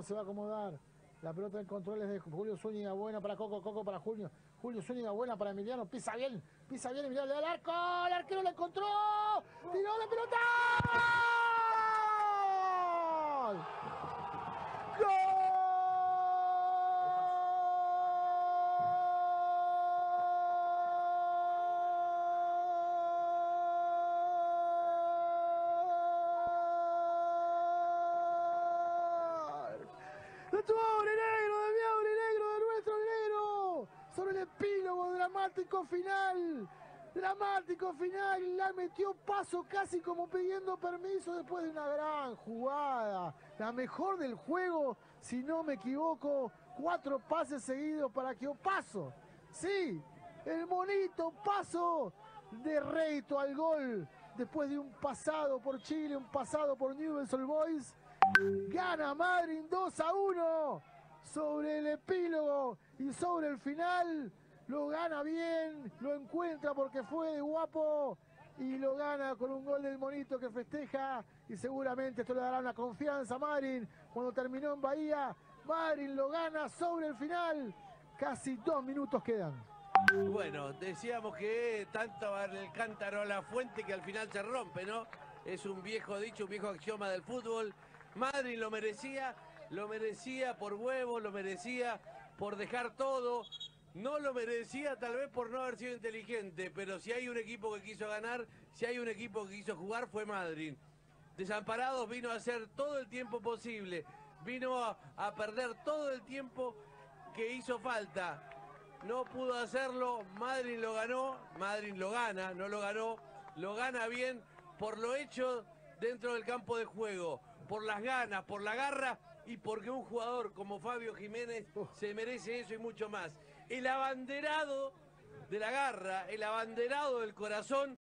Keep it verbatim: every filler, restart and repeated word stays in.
se va a acomodar. La pelota en control es de Julio Zúñiga, buena para Coco, Coco para Julio. Julio Zúñiga, buena para Emiliano, pisa bien, pisa bien Emiliano, le da el arco, el arquero lo encontró, tiró la pelota. ¡Gol! ¡De tu negro, de mi negro, de nuestro negro! Sobre el epílogo dramático final. Dramático final. La metió paso casi como pidiendo permiso después de una gran jugada. La mejor del juego, si no me equivoco. Cuatro pases seguidos para que Opaso. Sí, el monito Paso de rédito al gol. Después de un pasado por Chile, un pasado por Newell's Old Boys. Gana Madrid dos a uno sobre el epílogo y sobre el final. Lo gana bien, lo encuentra porque fue de guapo y lo gana con un gol del monito que festeja y seguramente esto le dará una confianza a Madrid cuando terminó en Bahía. Madrid lo gana sobre el final. Casi dos minutos quedan. Bueno, decíamos que tanto va el cántaro a la fuente que al final se rompe, ¿no? Es un viejo dicho, un viejo axioma del fútbol. Madrid lo merecía, lo merecía por huevo, lo merecía por dejar todo. No lo merecía tal vez por no haber sido inteligente, pero si hay un equipo que quiso ganar, si hay un equipo que quiso jugar, fue Madrid. Desamparados vino a hacer todo el tiempo posible, vino a, a perder todo el tiempo que hizo falta. No pudo hacerlo, Madrid lo ganó, Madrid lo gana, no lo ganó, lo gana bien por lo hecho dentro del campo de juego, por las ganas, por la garra y porque un jugador como Fabio Jiménez se merece eso y mucho más. El abanderado de la garra, el abanderado del corazón